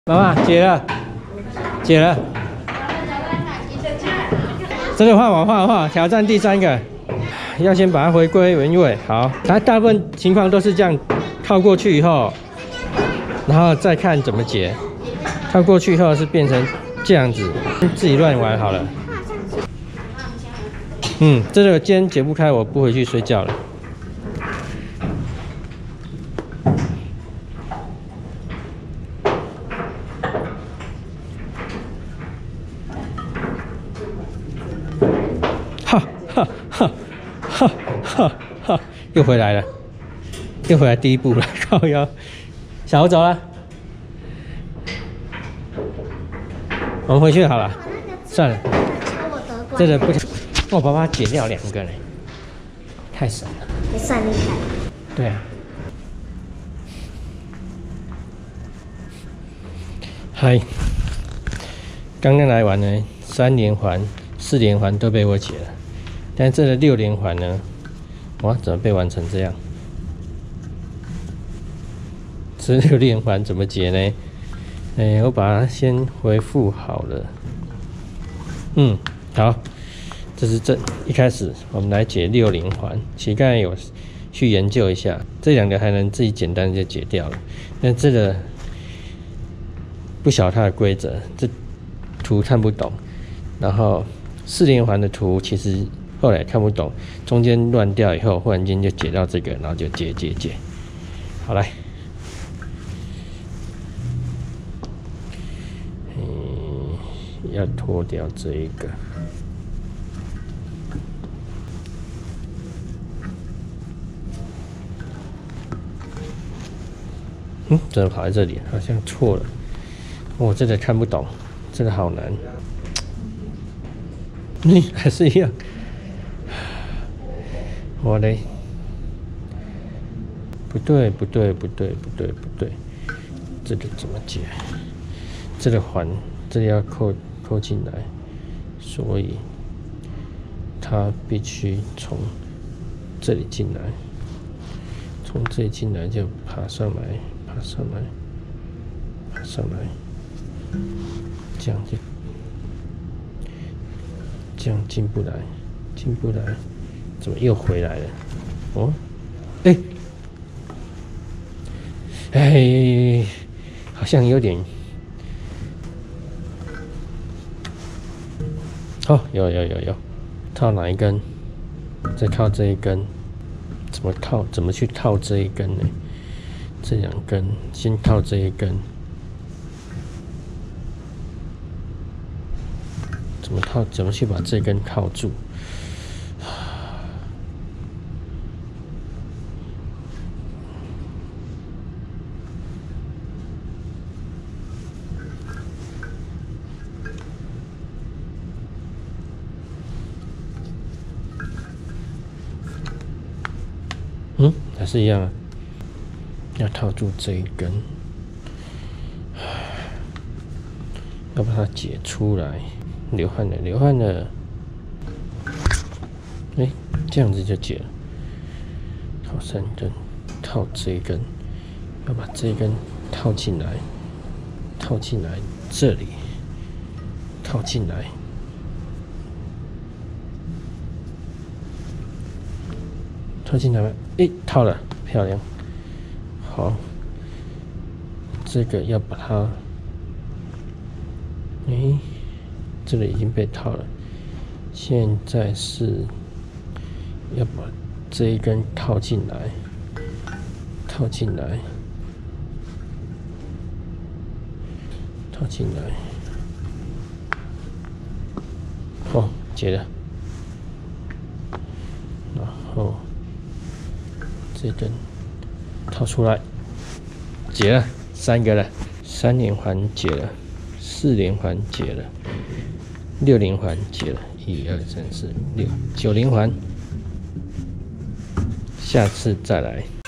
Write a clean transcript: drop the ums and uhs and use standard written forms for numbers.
妈妈解了，解了。这个换我画，挑战第3个，要先把它回归原位。好，它大部分情况都是这样，套过去以后，然后再看怎么解。套过去以后是变成这样子，自己乱玩好了。这个今天解不开，我不回去睡觉了。哈，又回来了，又回来第一步了，靠腰，小猴走了，我们回去好了，算了，这个不行，我爸爸解掉2个嘞，太神了， 还算厉害。 对啊，嗨，刚刚来玩呢，3连环、4连环都被我解了，但这个6连环呢？哇，怎么被玩成这样？这6连环怎么解呢？我把它先回复好了。好，这是一开始我们来解6连环。其实刚才有去研究一下，这2个还能自己简单就解掉了。但这个不晓得它的规则，这图看不懂。然后4连环的图其实。后来看不懂，中间乱掉以后，忽然间就解到这个，然后就解。好来，要脱掉这一个。怎么跑在这里？好像错了。我这个看不懂，这个好难。还是一样。我嘞，不对，这个怎么解？这个环，这里要扣进来，所以它必须从这里进来，从这里进来就爬上来，这样进不来，怎么又回来了？好像有点，有，套哪一根？再套这一根，怎么去套这一根呢？这2根，先套这一根，怎么去把这根套住？还是一样啊，要套住这一根，要把它解出来。流汗了，这样子就解了。套3根，套这一根，要把这一根套进来，这里，套进来。套进来吗？套了，漂亮。好，这个要把它，这个已经被套了。现在是要把这一根套进来，解了。然后这根套出来，解了3个了，3连环解了，4连环解了，6连环解了，1、2、3、4、5、6、9连环，下次再来。